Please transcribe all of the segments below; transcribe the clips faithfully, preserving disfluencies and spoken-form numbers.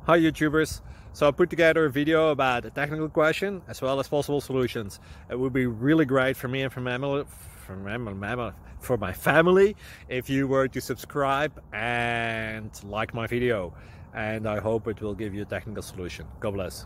Hi YouTubers! So I put together a video about a technical question as well as possible solutions. It would be really great for me and for, mammal, for, mammal, for my family if you were to subscribe and like my video. And I hope it will give you a technical solution. God bless.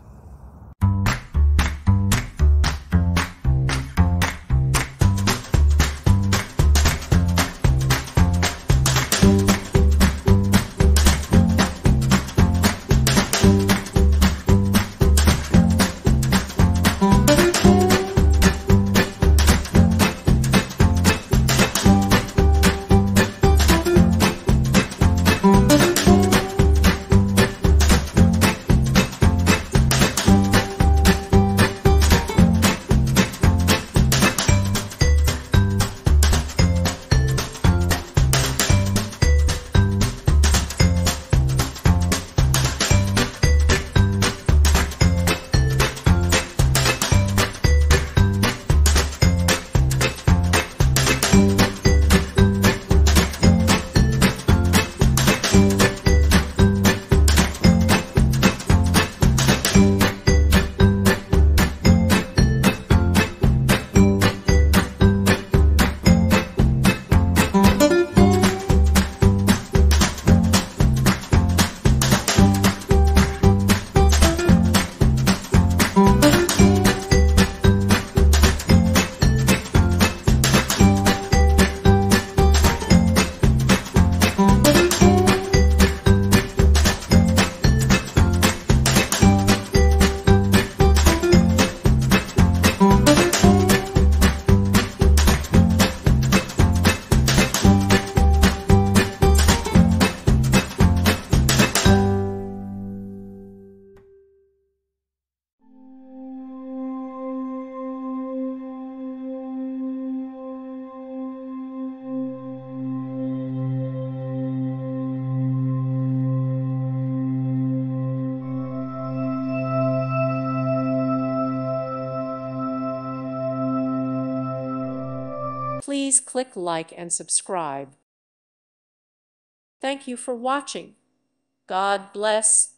Please click like and subscribe. Thank you for watching. God bless.